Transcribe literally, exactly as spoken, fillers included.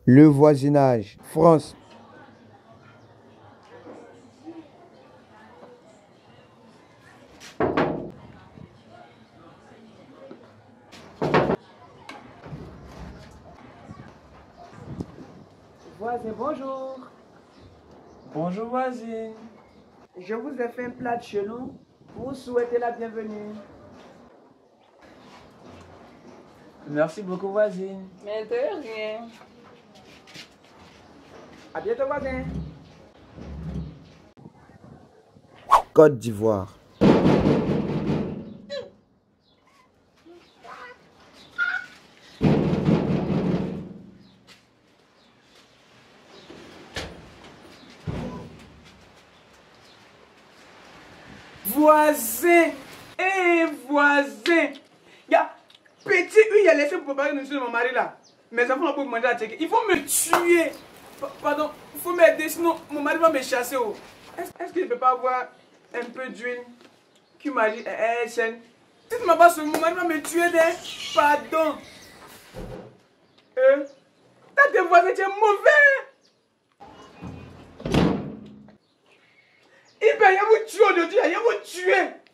Le voisinage, France. Voisin, bonjour. Bonjour voisine. Je vous ai fait un plat de chez nous pour vous souhaiter la bienvenue. Merci beaucoup voisine. Mais de rien. À bientôt, voisin. Côte d'Ivoire. Voisin. Eh, voisin. Il y a petit U, il a laissé pour préparer une nourriture de mon mari là. Mes enfants n'ont pas manger à checker. Ils vont me tuer. Pa- Pardon, il faut m'aider, sinon mon mari va me chasser. Oh. Est-ce est-ce que je ne peux pas avoir un peu d'huile qui m'a dit, eh, eh, chaîne. Si tu m'as pas sauvé, mon mari va me tuer des. Pardon. Euh, t'as des voisins, tu es mauvais. Il va y vous tuer aujourd'hui, il va vous tuer.